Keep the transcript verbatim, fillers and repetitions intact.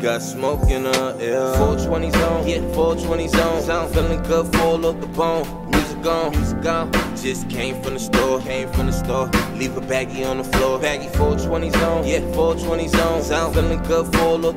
got smoke in her ear. four twenty zone, yeah, four twenty zone. Sound feeling good, full of the bone. Music on, music on. Just came from the store, came from the store. Leave a baggie on the floor. Baggie four twenty zone, yeah, four twenty zone. Sound feeling good, full of